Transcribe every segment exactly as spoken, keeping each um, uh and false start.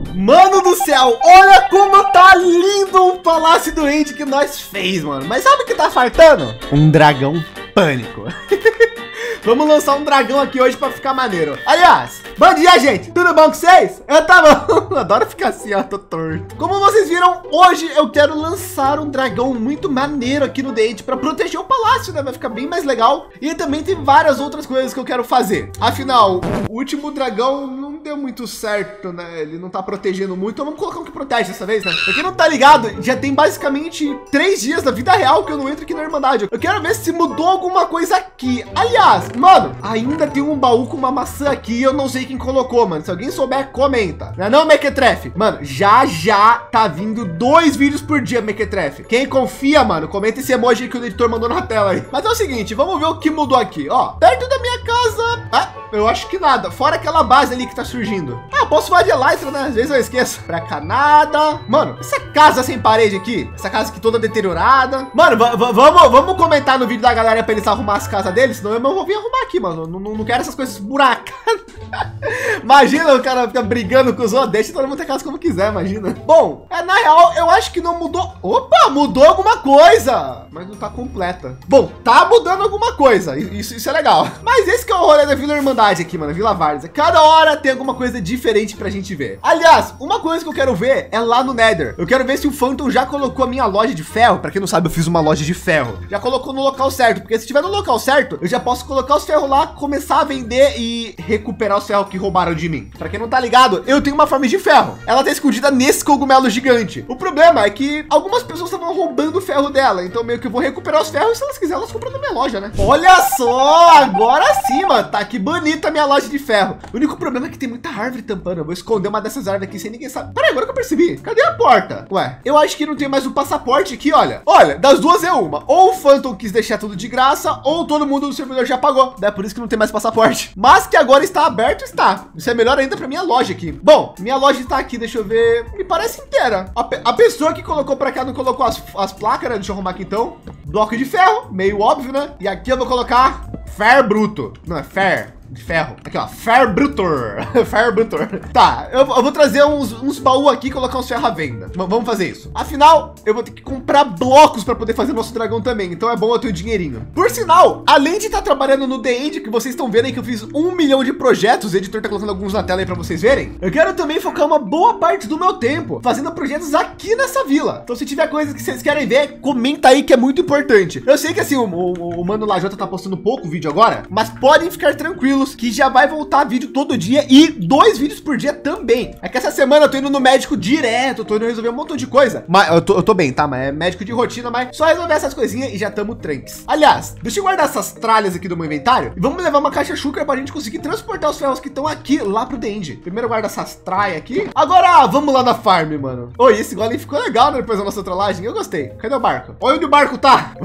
Mano do céu, olha como tá lindo o Palácio do End que nós fez, mano. Mas sabe o que tá faltando? Um dragão pânico. Vamos lançar um dragão aqui hoje para ficar maneiro. Aliás, bom dia, gente. Tudo bom com vocês? Eu tá bom. Adoro ficar assim, ó, tô torto. Como vocês viram, hoje eu quero lançar um dragão muito maneiro aqui no The End para proteger o palácio, né? Vai ficar bem mais legal. E também tem várias outras coisas que eu quero fazer. Afinal, o último dragão não deu muito certo, né? Ele não tá protegendo muito. Então vamos colocar um que protege dessa vez, né? Pra quem não tá ligado, já tem basicamente três dias da vida real que eu não entro aqui na Irmandade. Eu quero ver se mudou alguma coisa aqui. Aliás, mano, ainda tem um baú com uma maçã aqui. Eu não sei quem colocou, mano. Se alguém souber, comenta. Não é não, Mequetrefe? Mano, já já tá vindo dois vídeos por dia, Mequetrefe. Quem confia, mano, comenta esse emoji que o editor mandou na tela aí. Mas é o seguinte, vamos ver o que mudou aqui. Ó, perto da minha casa... Ah, eu acho que nada. Fora aquela base ali que tá surgindo. Ah, posso falar de Elytra, né? Às vezes eu esqueço. Pra cá nada. Mano, essa casa sem parede aqui. Essa casa aqui toda deteriorada. Mano, vamos, vamos comentar no vídeo da galera pra eles arrumar as casas deles. Senão eu não vou vir arrumar aqui, mano. Não, não, não quero essas coisas buracadas. Imagina o cara ficar brigando com os outros. Deixa todo mundo ter casa como quiser, imagina. Bom, é, na real, eu acho que não mudou. Opa, mudou alguma coisa. Mas não tá completa. Bom, tá mudando alguma coisa. Isso, isso é legal. Mas esse que é o rolê da Vila Irmandade aqui, mano. Vila Várzea. Cada hora tem alguma coisa diferente pra gente ver. Aliás, uma coisa que eu quero ver é lá no Nether. Eu quero ver se o Phantom já colocou a minha loja de ferro. Pra quem não sabe, eu fiz uma loja de ferro. Já colocou no local certo. Porque se tiver no local certo, eu já posso colocar os ferros lá, começar a vender e recuperar os ferros que roubaram de mim. Pra quem não tá ligado, eu tenho uma farm de ferro. Ela tá escondida nesse cogumelo gigante. O problema é que algumas pessoas estavam roubando o ferro dela. Então meio que eu vou recuperar os ferros e se elas quiserem, elas compram na minha loja, né? Olha só, agora sim, mano. Tá que bonita a minha loja de ferro. O único problema é que tem muita árvore tampando. Eu vou esconder uma dessas árvores aqui sem ninguém saber. Peraí, agora que eu percebi. Cadê a porta? Ué, eu acho que não tem mais o passaporte aqui, olha. Olha, das duas é uma. Ou o Phantom quis deixar tudo de graça, ou todo mundo do servidor já pagou. É por isso que não tem mais passaporte. Mas que agora está aberto, está. Isso é melhor ainda para minha loja aqui. Bom, minha loja está aqui, deixa eu ver. Me parece inteira. A, pe a pessoa que colocou para cá não colocou as, as placas, né? Deixa eu arrumar aqui então. Bloco de ferro, meio óbvio, né? E aqui eu vou colocar fer bruto. Não, é fer. De ferro. Aqui, ó. Fer Brutor. Fer Brutor. Tá, eu, eu vou trazer uns, uns baús aqui e colocar uns ferros à venda. V vamos fazer isso. Afinal, eu vou ter que comprar blocos para poder fazer nosso dragão também. Então é bom eu ter o dinheirinho. Por sinal, além de estar trabalhando no The End, que vocês estão vendo aí que eu fiz um milhão de projetos, o editor tá colocando alguns na tela aí para vocês verem. Eu quero também focar uma boa parte do meu tempo fazendo projetos aqui nessa vila. Então se tiver coisas que vocês querem ver, comenta aí que é muito importante. Eu sei que assim, o, o, o Mano Lajota tá postando pouco vídeo agora, mas podem ficar tranquilos que já vai voltar vídeo todo dia e dois vídeos por dia também. É que essa semana eu tô indo no médico direto, eu tô indo resolver um montão de coisa. Mas eu tô, eu tô bem, tá? Mas é médico de rotina, mas só resolver essas coisinhas e já tamo tranks. Aliás, deixa eu guardar essas tralhas aqui do meu inventário e vamos levar uma caixa Shulker pra gente conseguir transportar os ferros que estão aqui lá pro The End. Primeiro guarda essas tralhas aqui. Agora vamos lá na farm, mano. Oi, esse golem ficou legal, né? Depois da nossa trollagem. Eu gostei. Cadê o barco? Olha onde o barco tá.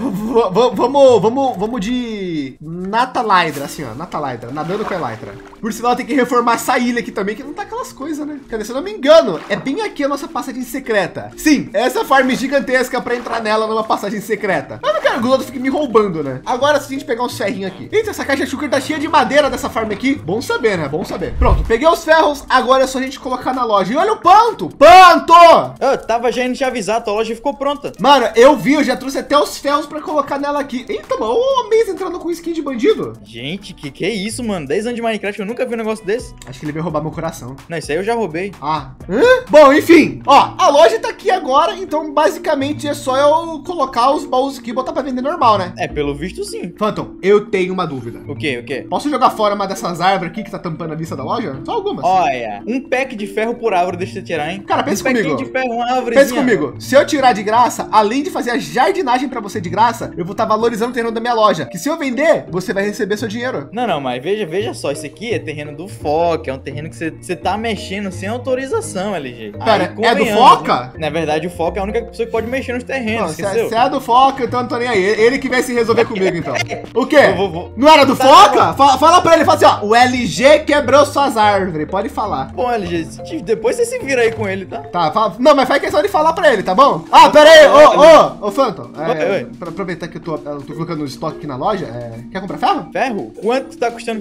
Vamos, vamos, vamos de Natalaidra, assim, ó. Natalaidra, nadando com a Elytra. Por sinal, tem que reformar essa ilha aqui também, que não tá aquelas coisas, né? Cadê? Se eu não me engano, é bem aqui a nossa passagem secreta. Sim, essa farm gigantesca para entrar nela numa passagem secreta. Mas não quero que o outro fique me roubando, né? Agora, se a gente pegar uns ferrinhos aqui. Eita, essa caixa Shulker tá cheia de madeira dessa farm aqui. Bom saber, né? Bom saber. Pronto, peguei os ferros. Agora é só a gente colocar na loja. E olha o Panto! Panto! Eu tava já indo te avisar, tua loja ficou pronta. Mano, eu vi, eu já trouxe até os ferros para colocar nela aqui. Eita, mano, o Amaze entrando com skin de bandido. Gente, que que é isso, mano? dez anos de Minecraft, eu nunca vi um negócio desse. Acho que ele veio roubar meu coração. Não, isso aí eu já roubei. Ah, hã? Bom, enfim, ó, a loja tá aqui agora, então basicamente é só eu colocar os baús aqui e botar para vender normal, né? É, pelo visto sim. Phantom, eu tenho uma dúvida. O quê, o quê? Posso jogar fora uma dessas árvores aqui que tá tampando a vista da loja? Só algumas. Olha, um pack de ferro por árvore, deixa eu tirar, hein? Cara, pensa um comigo. de ferro, uma árvore. Pensa comigo. Se eu tirar de graça, além de fazer a jardinagem para você de graça, eu vou estar valorizando o terreno da minha loja. Que se eu vender, você vai receber seu dinheiro. Não, não, mas veja, veja só, isso aqui é terreno do Foca, é um terreno que você tá mexendo sem autorização, L G. Pera, é do Foca? Na verdade, o Foca é a única pessoa que pode mexer nos terrenos, não, se, se é do Foca, então não tô nem aí. Ele que vai se resolver comigo, então. O quê? Vou, vou, vou. Não era do tá, Foca? Fala, fala pra ele, fala assim, ó, o L G quebrou suas árvores, pode falar. Bom, L G, depois você se vira aí com ele, tá? Tá, fala, não, mas faz questão de falar pra ele, tá bom? Ah, pera aí, ô, ô, ô, Phantom, é, pra aproveitar que eu tô, eu tô colocando o estoque aqui na loja, é, quer comprar ferro? Ferro? Quanto tá custando ferro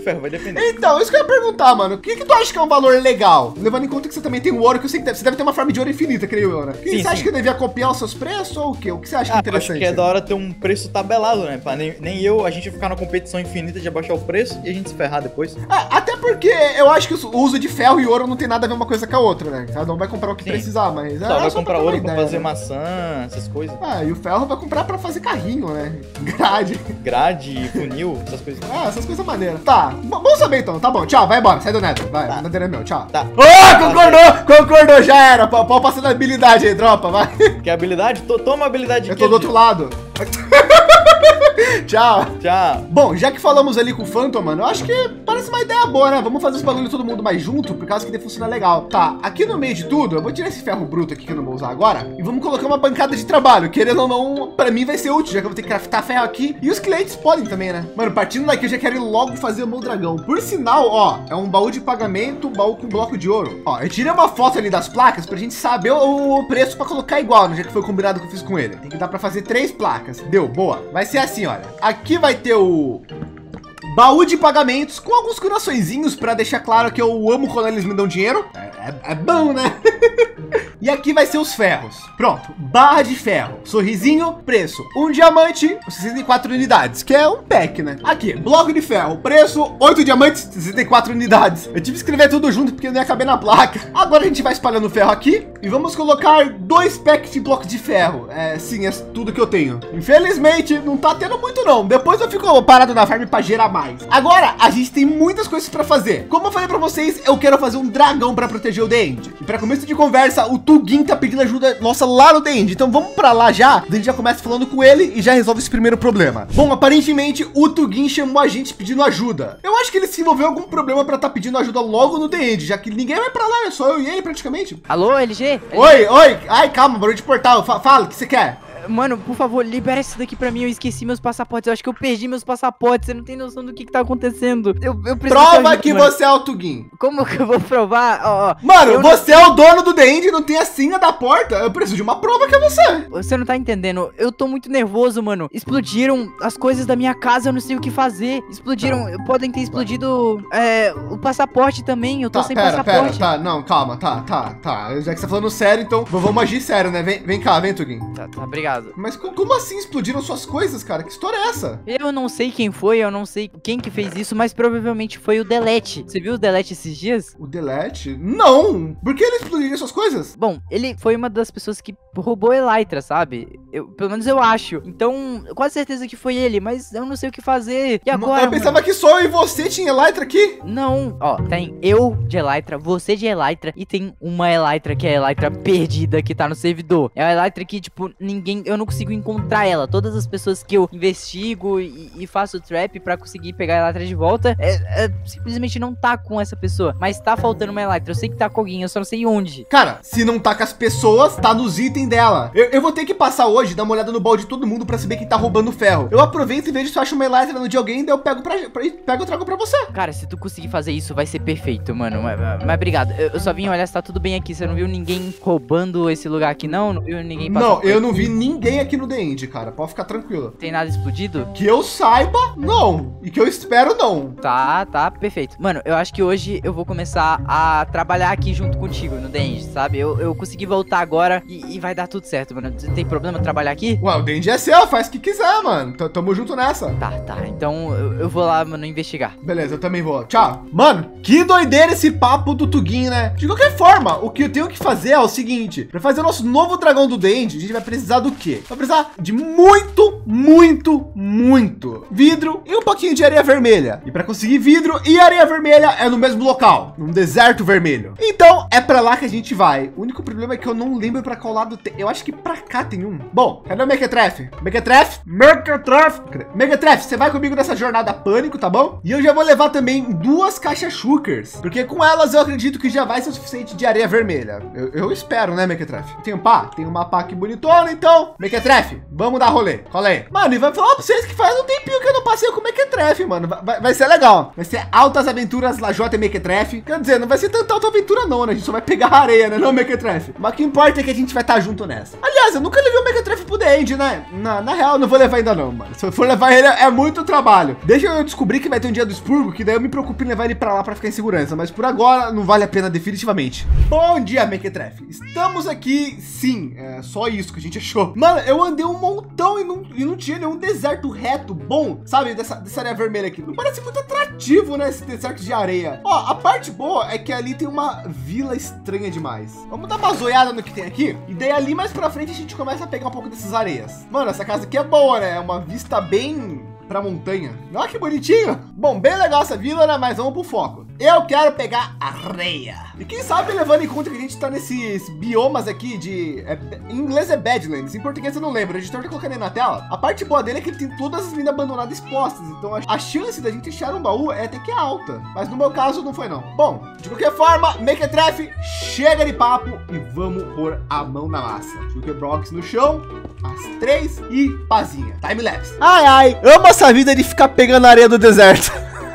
ferro, vai depender. Então, isso que eu ia perguntar, mano. O que que tu acha que é um valor legal? Levando em conta que você também tem o ouro, que eu sei que deve, você deve ter uma farm de ouro infinita, creio eu, né? O que Sim, você acha sim. que eu devia copiar os seus preços ou o quê? O que você acha que é Ah, interessante? acho que é da hora ter um preço tabelado, né? Pra nem, nem eu, a gente ficar na competição infinita de abaixar o preço e a gente se ferrar depois. É, até porque eu acho que o uso de ferro e ouro não tem nada a ver uma coisa com a outra, né? Cada um vai comprar o que Sim. precisar, mas... Só é, vai só comprar pra ter ouro uma pra ideia, fazer né? maçã, essas coisas. Ah, e o ferro vai comprar pra fazer carrinho, né? Grade. Grade, funil, essas coisas. Ah, essas coisas maneiras. Tá, b- bom saber então. Tá bom, tchau, vai embora. Sai do Nether. Vai, Tá. o Nether é meu, tchau. Tá. Ô, concordou, concordou, já era. Pau pau passando a habilidade aí, dropa, vai. Quer habilidade? Tô- Toma a habilidade Eu aqui. tô do outro lado. Tchau. Tchau. Bom, já que falamos ali com o Phantom, mano, eu acho que parece uma ideia boa, né? Vamos fazer os bagulho todo mundo mais junto, por causa que deve funcionar legal. Tá, aqui no meio de tudo, eu vou tirar esse ferro bruto aqui que eu não vou usar agora e vamos colocar uma bancada de trabalho. Querendo ou não, pra mim vai ser útil, já que eu vou ter que craftar ferro aqui. E os clientes podem também, né? Mano, partindo daqui, eu já quero ir logo fazer o meu dragão. Por sinal, ó, é um baú de pagamento, baú com bloco de ouro. Ó, eu tirei uma foto ali das placas pra gente saber o preço pra colocar igual, né? Já que foi combinado que eu fiz com ele. Tem que dar pra fazer três placas. Deu, boa. Vai ser assim, olha. Aqui vai ter o baú de pagamentos com alguns coraçõezinhos para deixar claro que eu amo quando eles me dão dinheiro. É, é, é bom, né? E aqui vai ser os ferros. Pronto, barra de ferro, sorrisinho, preço um diamante, sessenta e quatro unidades, que é um pack, né? Aqui, bloco de ferro, preço oito diamantes, sessenta e quatro unidades. Eu tive que escrever tudo junto porque não ia caber na placa. Agora a gente vai espalhando o ferro aqui e vamos colocar dois packs de blocos de ferro. É, sim, é tudo que eu tenho. Infelizmente, não tá tendo muito não. Depois eu fico parado na farm para gerar mais. Agora, a gente tem muitas coisas para fazer. Como eu falei para vocês, eu quero fazer um dragão para proteger o The End. E para começo de conversa, o Tugin tá pedindo ajuda nossa lá no The End. Então vamos para lá já. A gente já começa falando com ele e já resolve esse primeiro problema. Bom, aparentemente o Tugin chamou a gente pedindo ajuda. Eu acho que ele se envolveu em algum problema para estar tá pedindo ajuda logo no The End, já que ninguém vai para lá, é só eu e ele praticamente. Alô, L G? Oi, oi. Ai, calma, barulho de portal. Fa- Fala, o que você quer? Mano, por favor, libera isso daqui pra mim. Eu esqueci meus passaportes. Eu acho que eu perdi meus passaportes. Você não tem noção do que que tá acontecendo. Eu, eu preciso de Prova ajuda, que mano. você é o Tugin. Como que eu vou provar? Ó, ó, Mano, eu você é o dono do The End e não tem a senha da porta. Eu preciso de uma prova que é você. não- Você não tá entendendo. Eu tô muito nervoso, mano. Explodiram as coisas da minha casa. Eu não sei o que fazer. Explodiram. Podem ter explodido é, o passaporte também. Eu tô Tá, sem pera, pera, passaporte. tá, não, calma, tá, tá, tá. Já que você tá falando sério, então v- vamos agir sério, né? Vem, vem cá, vem, Tugin. Tá, tá, obrigado. Mas co- como assim explodiram suas coisas, cara? Que história é essa? Eu não sei quem foi, eu não sei quem que fez isso, mas provavelmente foi o Delete. Você viu o Delete esses dias? O Delete? Não! Por que ele explodiria suas coisas? Bom, ele foi uma das pessoas que roubou Elytra, sabe? Eu, pelo menos eu acho. Então, eu quase certeza que foi ele, mas eu não sei o que fazer. E agora, eu pensava mano? que só eu e você tinha Elytra aqui. Não, ó, tem eu de Elytra, você de Elytra e tem uma Elytra que é a Elytra perdida que tá no servidor. É a Elytra que, tipo, ninguém, eu não consigo encontrar ela. Todas as pessoas que eu investigo e, e faço trap pra conseguir pegar a Elytra de volta, é, é, simplesmente não tá com essa pessoa. Mas tá faltando uma Elytra. Eu sei que tá com alguém, eu só não sei onde. Cara, se não tá com as pessoas, tá nos itens dela. Eu, eu vou ter que passar hoje, dar uma olhada no balde de todo mundo pra saber quem tá roubando ferro. Eu aproveito e vejo se eu acho uma Elytra no de alguém, daí eu pego pra, pra, pego e trago pra você. Cara, se tu conseguir fazer isso, vai ser perfeito, mano. Mas, mas- mas obrigado. Eu, eu só vim olhar se tá tudo bem aqui. Você não viu ninguém roubando esse lugar aqui, não? Não viu ninguém passando Não, por eu aqui? não vi ninguém aqui no The End, cara. Pode ficar tranquilo. Tem nada explodido? Que eu saiba, não. E que eu espero, não. Tá, tá, perfeito. Mano, eu acho que hoje eu vou começar a trabalhar aqui junto contigo no The End, sabe? Eu, eu consegui voltar agora e, e vai dar tudo certo, mano. Não tem problema trabalhar aqui? Ué, o The End é seu, faz o que quiser, mano. T- Tamo junto nessa. Tá, tá. Então eu, eu vou lá, mano, investigar. Beleza, eu também vou. Tchau. Mano, que doideira esse papo do Tugin, né? De qualquer forma, o que eu tenho que fazer é o seguinte. Pra fazer o nosso novo dragão do The End, a gente vai precisar do quê? Vai precisar de muito, muito, muito vidro e um pouquinho de areia vermelha. E pra conseguir vidro e areia vermelha é no mesmo local, num deserto vermelho. Então, é pra lá que a gente vai. O único problema é que eu não lembro pra qual lado tem. Eu acho que pra cá tem um. Bom, cadê o Mequetrefe? Mequetrefe? Mequetrefe? Cadê? Mequetrefe, você vai comigo nessa jornada pânico, tá bom? E eu já vou levar também duas caixas Shulkers, porque com elas eu acredito que já vai ser o suficiente de areia vermelha. Eu, eu espero, né, Mequetrefe? Tem um pá? Tem uma pá aqui bonitona, então Então, Mequetrefe, vamos dar rolê. Cola aí. Mano, e vai falar pra vocês que faz um tempinho que eu não passei com o Mequetrefe, mano. Vai, vai ser legal. Vai ser altas aventuras Lajota e Mequetrefe. Quer dizer, não vai ser tanta alta aventura não, né? A gente só vai pegar areia, né? Não, Mequetrefe. Mas o que importa é que a gente vai estar junto nessa. Aliás, eu nunca levei o Mequetrefe pro The End, né? Na, na real, eu não vou levar ainda não, mano. Se eu for levar ele, é muito trabalho. Deixa eu descobrir que vai ter um dia do expurgo, que daí eu me preocupo em levar ele pra lá pra ficar em segurança. Mas por agora, não vale a pena definitivamente. Bom dia, Mequetrefe. Estamos aqui, sim. É só isso que a gente achou. Mano, eu andei um montão e não, e não tinha nenhum deserto reto bom, sabe? Dessa, dessa areia vermelha aqui. Não parece muito atrativo, né? Esse deserto de areia. Ó, a parte boa é que ali tem uma vila estranha demais. Vamos dar uma zoiada no que tem aqui. E daí ali mais pra frente a gente começa a pegar um pouco dessas areias. Mano, essa casa aqui é boa, né? É uma vista bem pra montanha. Olha que bonitinho. Bom, bem legal essa vila, né? Mas vamos pro foco. Eu quero pegar areia. E quem sabe, levando em conta que a gente tá nesses biomas aqui de... É, em inglês é Badlands, em português eu não lembro. A gente tá colocando aí na tela. A parte boa dele é que ele tem todas as minas abandonadas expostas. Então a, a chance da gente achar um baú é até que é alta. Mas no meu caso não foi não. Bom, de qualquer forma, Mequetrefe, chega de papo e vamos pôr a mão na massa. Jukebox no chão, as três e pazinha. Time-lapse. Ai, ai, amo essa vida de ficar pegando a areia do deserto.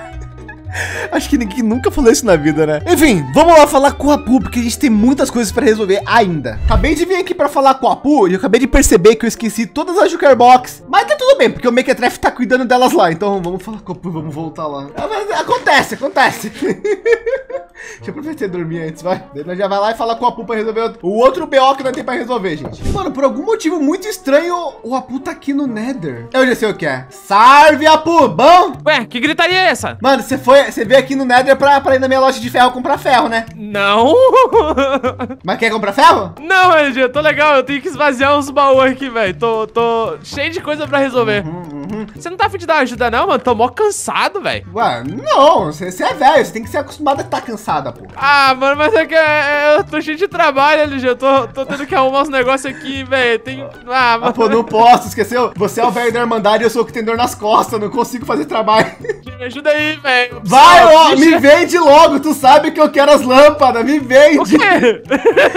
Acho que ninguém nunca falou isso na vida, né? Enfim, vamos lá falar com o Apu, porque a gente tem muitas coisas para resolver ainda. Acabei de vir aqui para falar com o Apu e eu acabei de perceber que eu esqueci todas as Jukebox. Mas tá tudo bem, porque o Mequetrefe tá cuidando delas lá. Então vamos falar com o Apu, vamos voltar lá. Acontece, acontece. Deixa eu aproveitar e dormir antes, vai. Daí nós já vai lá e falar com o Apu para resolver o outro B O que nós tem para resolver, gente. Mano, por algum motivo muito estranho, o Apu tá aqui no Nether. Eu já sei o que é. Salve, Apu, bom? Ué, que gritaria é essa? Mano, você foi, você veio aqui no Nether pra, pra ir na minha loja de ferro comprar ferro, né? Não. Mas quer comprar ferro? Não, L G, tô legal. Eu tenho que esvaziar uns baús aqui, velho. Tô, tô cheio de coisa pra resolver. Uhum, uhum. Você não tá afim de dar ajuda, não, mano? Tô mó cansado, velho. Ué, não. Você, você é velho. Você tem que ser acostumado a estar cansada, pô. Ah, mano, mas é que é, eu tô cheio de trabalho, L G. Eu tô, tô tendo que arrumar uns negócios aqui, velho. Tem... Ah, mano. Ah, pô, não posso. Esqueceu? Você é o velho da Irmandade e eu sou o que tem dor nas costas. Não consigo fazer trabalho. Me ajuda aí, velho. Vai, ó. Me vende logo. Tu sabe que eu quero as lâmpadas. Me vende. O quê?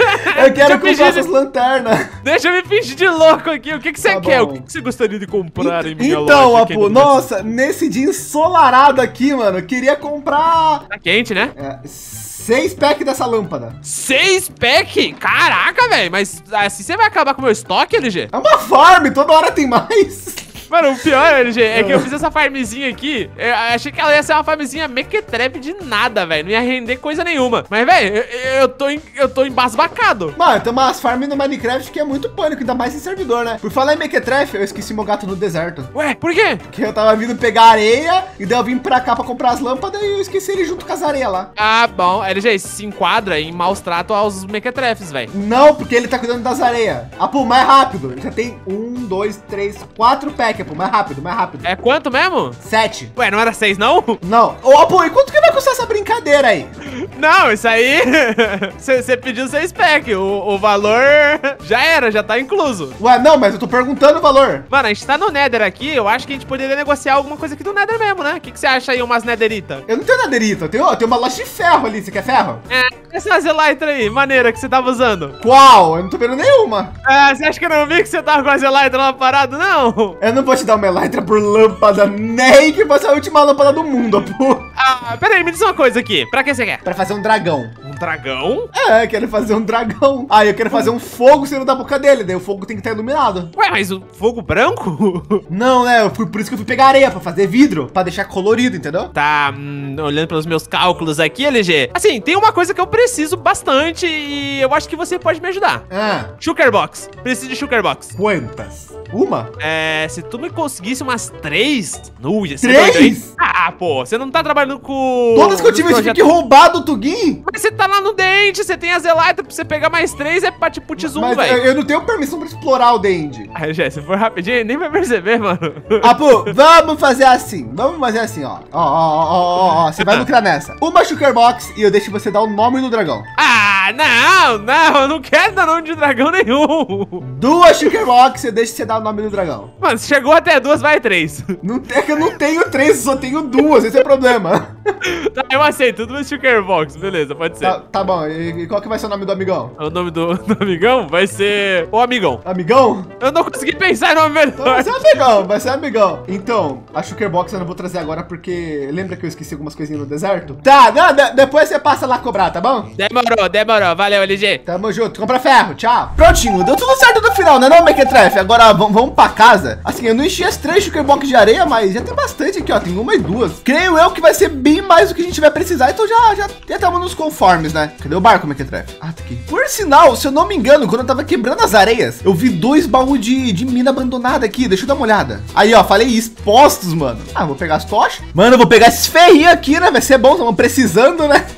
Eu quero comprar essas lanternas. Deixa eu me fingir de louco aqui. O que que você Tá quer? bom. O que que você gostaria de comprar em minha então, loja? Apu, nossa, nesse dia ensolarado aqui, mano, eu queria comprar... Tá quente, né? É, seis packs dessa lâmpada. Seis pack? Caraca, velho. Mas assim você vai acabar com o meu estoque, L G? É uma farm, toda hora tem mais. Mano, o pior, L G, é que eu fiz essa farmzinha aqui. Eu achei que ela ia ser uma farmzinha Mequetrefe de nada, velho. Não ia render coisa nenhuma. Mas, velho, eu, eu, tô em, eu tô embasbacado. Mano, tem umas farms no Minecraft que é muito pânico, ainda mais em servidor, né? Por falar em Mequetrefe, eu esqueci meu gato no deserto. Ué, por quê? Porque eu tava vindo pegar areia e daí eu vim pra cá pra comprar as lâmpadas e eu esqueci ele junto com as areias lá. Ah, bom. L G, se enquadra em maus tratos aos Mequetrefes, velho. Não, porque ele tá cuidando das areias. Ah, pô, mais rápido. Já tem um, dois, três, quatro packs, pô. Mais rápido, mais rápido. É quanto mesmo? Sete. Ué, não era seis, não? Não. Ô, pô, e quanto que vai custar essa brincadeira aí? Não, isso aí... Você pediu seis pack. O, o valor já era, já tá incluso. Ué, não, mas eu tô perguntando o valor. Mano, a gente tá no Nether aqui. Eu acho que a gente poderia negociar alguma coisa aqui do Nether mesmo, né? O que, que você acha aí, umas Netherita? Eu não tenho naderita, eu tenho, eu tenho uma loja de ferro ali. Você quer ferro? É, essa Zelytra aí, maneira que você tava usando. Qual? Eu não tô vendo nenhuma. Ah, você acha que eu não vi que você tava com a Zelytra lá parado, não? Eu não vou te dar uma Elytra por lâmpada, nem que fosse a última lâmpada do mundo, pô. Ah, pera aí, me diz uma coisa aqui. Pra que você quer? Pra fazer um dragão. Um dragão? É, eu quero fazer um dragão. Ah, eu quero fazer um fogo saindo da boca dele. Daí o fogo tem que estar iluminado. Ué, mas o fogo branco? Não, né? Eu fui, por isso que eu fui pegar areia, pra fazer vidro, pra deixar colorido, entendeu? Tá, hum, olhando pelos meus cálculos aqui, L G. Assim, tem uma coisa que eu preciso bastante e eu acho que você pode me ajudar. Ah, Sugarbox. Preciso de Sugarbox. quantas? Uma? É, se tu me conseguisse umas três... Nu, ia ser Três? doido, hein? Ah, pô, você não tá trabalhando com... Todas que eu tive, eu tive que roubar do Tugin? Mas você tá lá no dente, você tem as Elytra, pra você pegar mais três, é pra tipo Tizum, Mas velho. eu, eu não tenho permissão pra explorar o Dende. Ah, Jé, se for rapidinho, nem vai perceber, mano. Ah, pô, vamos fazer assim. Vamos fazer assim, ó. Ó, ó, ó, ó, ó. Você vai lucrar nessa. Uma Sugarbox e eu deixo você dar o nome do dragão. Ah, Ah, não, não, eu não quero dar nome de dragão nenhum. Duas Shulker Box, você deixa você dar o nome do dragão. Mano, se chegou até duas, vai três. Não, é que eu não tenho três, eu só tenho duas, esse é o problema. Tá, eu aceito, duas Shulker Box, beleza, pode ser. Tá, tá bom, e, e qual que vai ser o nome do amigão? O nome do, do amigão vai ser o amigão. Amigão? Eu não consegui pensar em nome Então vai melhor. ser amigão, vai ser amigão. Então, a Shulker Box eu não vou trazer agora porque lembra que eu esqueci algumas coisinhas no deserto? Tá, não, de, depois você passa lá cobrar, tá bom? Demorou, demorou, valeu, L G. Tamo junto, compra ferro, tchau. Prontinho, deu tudo certo no final, né não, Mequetrefe? Agora vamos, vamos pra casa. Assim, eu não enchi as três Shulker Box de areia, mas já tem bastante aqui, ó, tem uma e duas. Creio eu que vai ser bem mais do que a gente vai precisar, então já, já, já estamos nos conformes, né? Cadê o barco, Mequetrefe? Ah, tá aqui. Por sinal, se eu não me engano, quando eu tava quebrando as areias, eu vi dois baús de, de mina abandonada aqui, deixa eu dar uma olhada. Aí, ó, falei expostos, mano. Ah, vou pegar as tochas. Mano, eu vou pegar esses ferrinhos aqui, né? Vai ser bom, estamos precisando, né?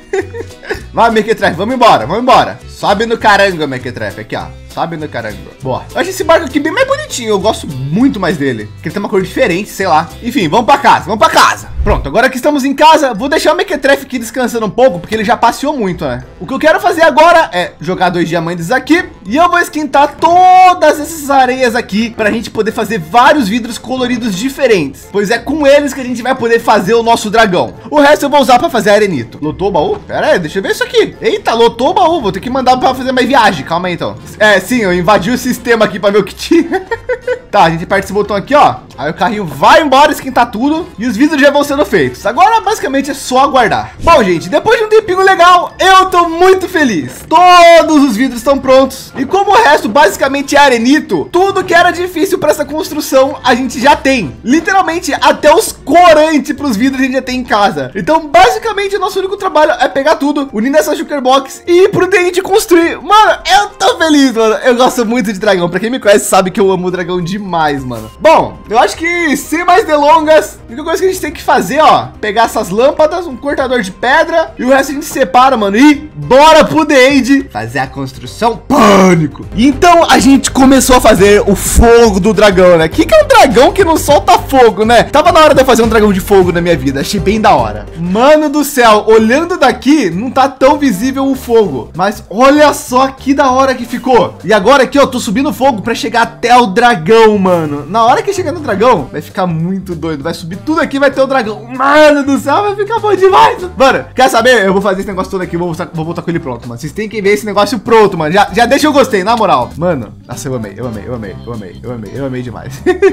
Vai, Mequetrefe, vamos embora, vamos embora. Sobe no carango, Mequetrefe, aqui, ó. Sobe no carango. Boa. Eu acho esse barco aqui bem mais bonitinho. Eu gosto muito mais dele. Porque ele tem uma cor diferente, sei lá. Enfim, vamos pra casa, vamos pra casa. Pronto, agora que estamos em casa, vou deixar o Mequetrefe aqui descansando um pouco, porque ele já passeou muito, né? O que eu quero fazer agora é jogar dois diamantes aqui. E eu vou esquentar todas essas areias aqui pra gente poder fazer vários vidros coloridos diferentes. Pois é com eles que a gente vai poder fazer o nosso dragão. O resto eu vou usar pra fazer arenito. Lotou o baú? Pera aí, deixa eu ver isso aqui. Eita, lotou o baú. Vou ter que mandar pra fazer mais viagem. Calma aí, então. É, sim, eu invadi o sistema aqui pra ver o que tinha. Tá, a gente aperta esse botão aqui, ó. Aí o carrinho vai embora, esquentar tudo. E os vidros já vão sendo feitos. Agora, basicamente, é só aguardar. Bom, gente, depois de um tempinho legal, eu tô muito feliz. Todos os vidros estão prontos. E como o resto basicamente é arenito, tudo que era difícil para essa construção, a gente já tem. Literalmente, até os corantes para os vidros a gente já tem em casa. Então, basicamente, o nosso único trabalho é pegar tudo, unir nessa Shulker Box e ir pro dente construir. Mano, eu tô feliz, mano. Eu gosto muito de dragão. Pra quem me conhece, sabe que eu amo o dragão demais, mano. Bom, eu acho que sem mais delongas, a única coisa que a gente tem que fazer, ó, pegar essas lâmpadas, um cortador de pedra e o resto a gente separa, mano. E bora pro The End fazer a construção pânico. Então a gente começou a fazer o fogo do dragão, né? O que, que é um dragão que não solta fogo, né? Tava na hora de eu fazer um dragão de fogo na minha vida. Achei bem da hora. Mano do céu, olhando daqui, não tá tão visível o fogo. Mas olha só que da hora que ficou. E agora aqui, ó, tô subindo fogo pra chegar até o dragão, mano. Na hora que chegar no dragão, vai ficar muito doido. Vai subir tudo aqui, vai ter o dragão. Mano do céu, vai ficar bom demais. Mano, quer saber? Eu vou fazer esse negócio todo aqui, vou voltar, vou voltar com ele pronto, mano. Vocês têm que ver esse negócio pronto, mano. Já, já deixa eu gostei, na moral. Mano, nossa, eu amei, eu amei, eu amei, eu amei, eu amei, eu amei demais.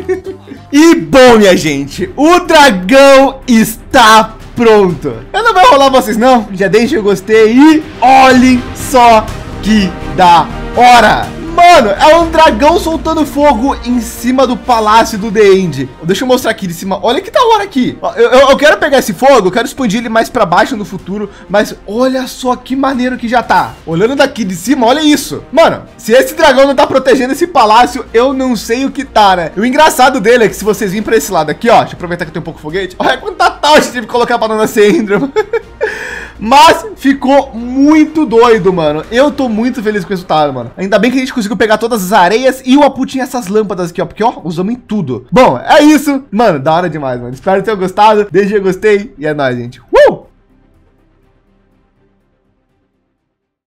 E bom, minha gente, o dragão está pronto. Eu não vou enrolar vocês, não. Já deixa eu gostei e olhem só que da hora. Mano, é um dragão soltando fogo em cima do palácio do The End. Deixa eu mostrar aqui de cima. Olha que da hora aqui. Eu, eu, eu quero pegar esse fogo, eu quero expandir ele mais pra baixo no futuro. Mas olha só que maneiro que já tá. Olhando daqui de cima, olha isso. Mano, se esse dragão não tá protegendo esse palácio, eu não sei o que tá, né? E o engraçado dele é que se vocês virem pra esse lado aqui, ó. Deixa eu aproveitar que tem um pouco de foguete. Olha quanta tal, a gente teve que colocar pra não nascer Enderman. Mas ficou muito doido, mano. Eu tô muito feliz com o resultado, mano. Ainda bem que a gente conseguiu pegar todas as areias e o Apu tinha essas lâmpadas aqui, ó. Porque, ó, usamos em tudo. Bom, é isso. Mano, da hora demais, mano. Espero que tenham gostado. Deixa eu gostei e é nóis, gente.